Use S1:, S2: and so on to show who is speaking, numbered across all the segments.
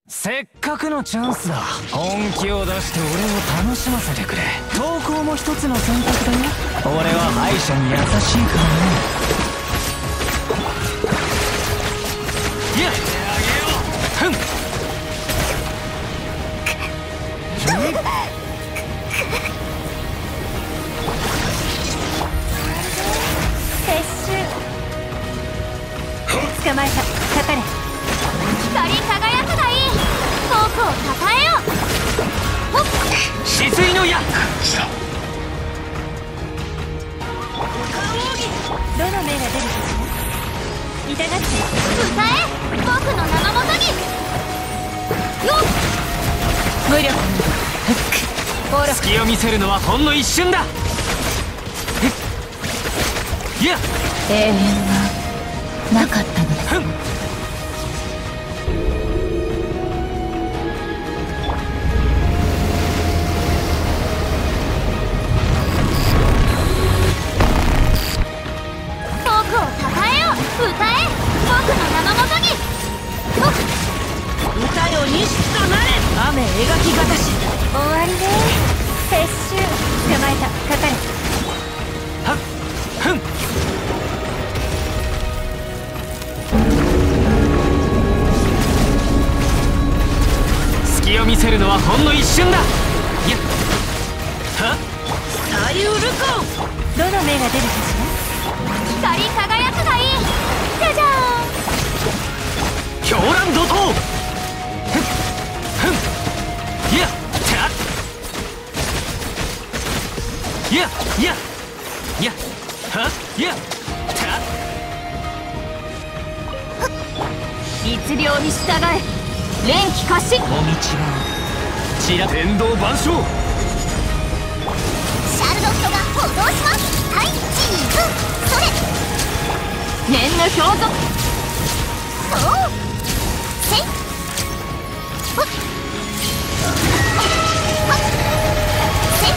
S1: せっかくのチャンスだ。本気を出して俺を楽しませてくれ。投稿も一つの選択だよ。俺は敗者に優しいからね。いやあげよう。ふん
S2: 撤収。捕まえた。かかれ。光り輝くがいい。僕をたたえよ。ほっ
S1: 止水の矢。
S2: どの目が出るかしら。痛がって歌え。僕の名のもとに。よっ無力にほら。
S1: 隙を見せるのはほんの一瞬だ。いや
S2: 永遠はなかったのだ。
S1: ふん
S2: 僕をたたえよ。歌え。僕の名のもとに。歌よ錦となれ。雨描きがたし。終わりね。撤収。捕まえた。かかれ。
S1: はっふん隙を見せるのはほんの一瞬だ。いやはっ
S2: サリュールコン。どの目が出るかしら。光り輝くがいい。じゃじゃ
S1: 狂乱怒涛。ふんふんいやたっいやいやいやはっいやたっ
S2: 律令に従え。連気化し。
S1: お道はちら天道万象。
S2: シャルロットが補導します。はいチーズ。それ念の表ぞ。そうせいほっはっせ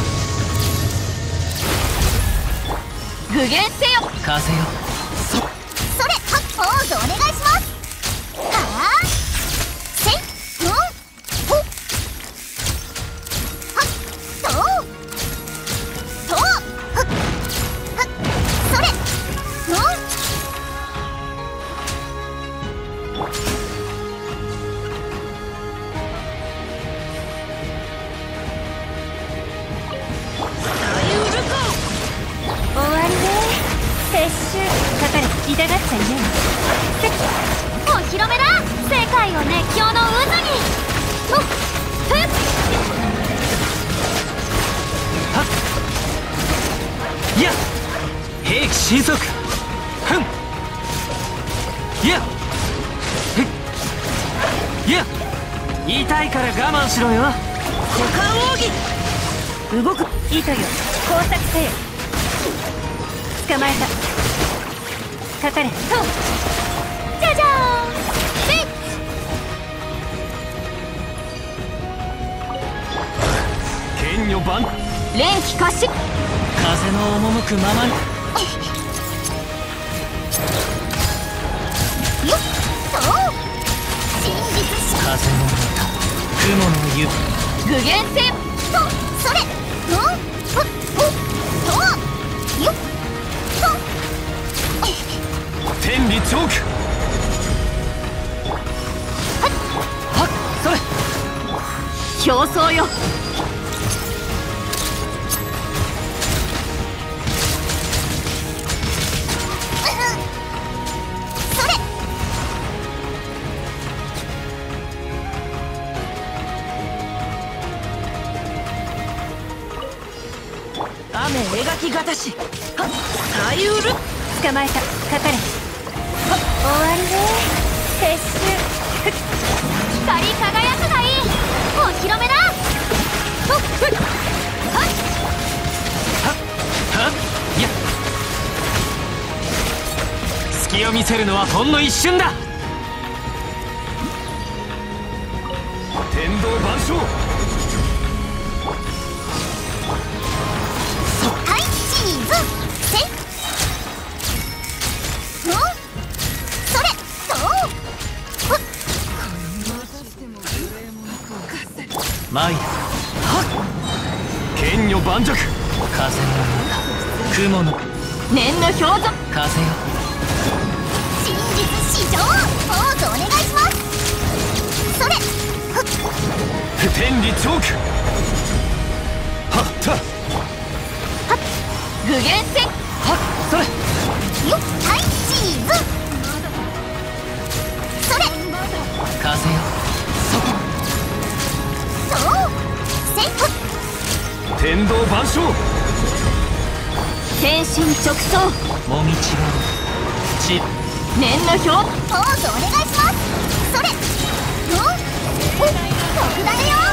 S2: い具現せよ。
S1: 風よ。
S2: それはっポーズお願いします。はあせいうんほっはっそうそうはっはっそれうん終わりね。撤収。かかれ。痛がっちゃいねえ。お披露目だ。世界を熱狂の渦に。ふっふっ
S1: はっいや兵器神速。ふんいやふっいや痛いから我慢しろよ。
S2: 股間奥義。動く糸よ。工作せよ。捕まえた。かかれ。とじゃじゃーん。せい
S1: 剣女万
S2: 連気化し。
S1: 風の赴くままに。
S2: よっそう真実し
S1: 風の歌雲の湯。
S2: 具現せよ。とそれうんほっほっそうよっと
S1: 天理チョーク。はっそれ
S2: 競争よ。それ雨描きがたし。はっサイウル。捕まえた。かかれ。はっ終わりね。撤収。光り輝くがいい。お披露目だ。ほっふっはっ
S1: はっいや隙を見せるのはほんの一瞬だ。天道万象。
S2: はいチーズ。せいうんそれそうほっ
S1: マイル。はっ、剣女盤石。風の中、雲の
S2: 念の表情。
S1: 風よ。
S2: 真実至上、ポーズお願いします。それ。
S1: 不天理チョーク。はっはっ
S2: はっ、具現戦。
S1: はっ、それ。
S2: よっ、はい、チーズ。それ。
S1: 風よ。
S2: そうセット。
S1: 天道万象。
S2: 天心直送。
S1: もみちがち。
S2: 念の表。ポーズお願いします。それ。お、特ダネよ。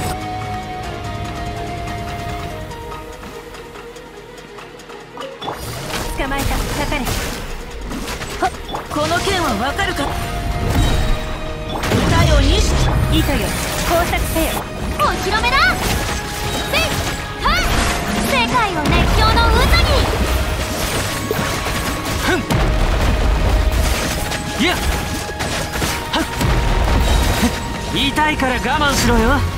S2: 捕まえた。かかれ。はっ、この剣はわかるか。歌よにし糸よ、工作せよ。お披露目だ。せいはっ、世界を熱狂の渦に。
S1: ふん。いや。はっ。痛いから我慢しろよ。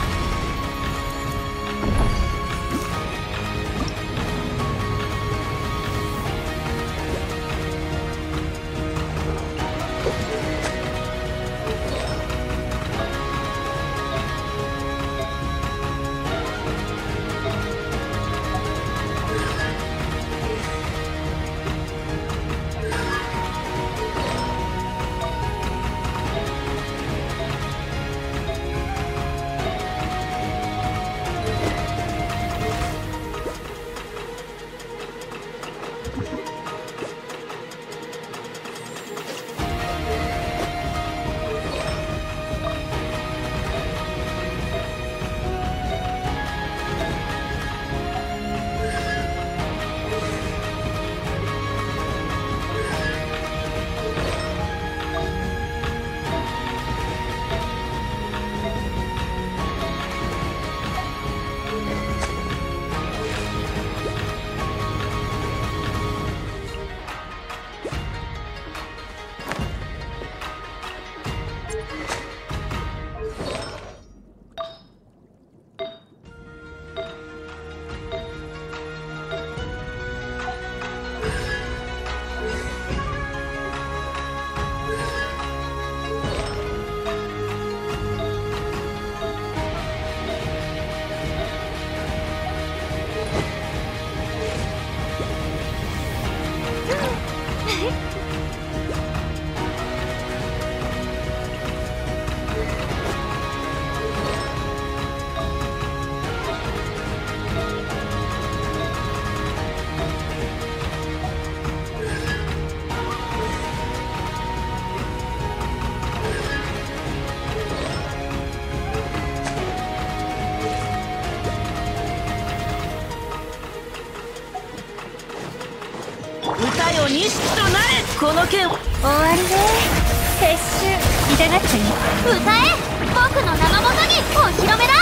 S2: 歌よ錦となれ。この剣終わりね。撤収痛がっちゃい。歌え、僕の名のもとにお披露目だ。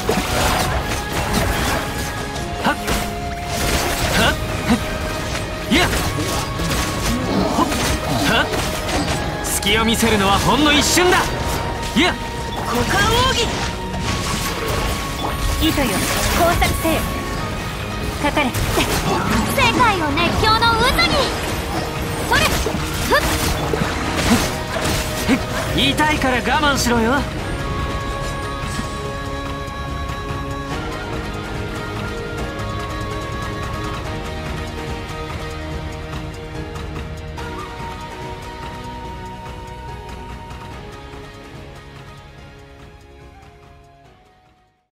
S1: はっはっいやほっはっ、隙を見せるのはほんの一瞬だ。いや
S2: 股間奥義。糸よ、工作せよ。かかれ。世界を熱狂の渦に。それ。ふっ。
S1: 痛いから我慢しろよ。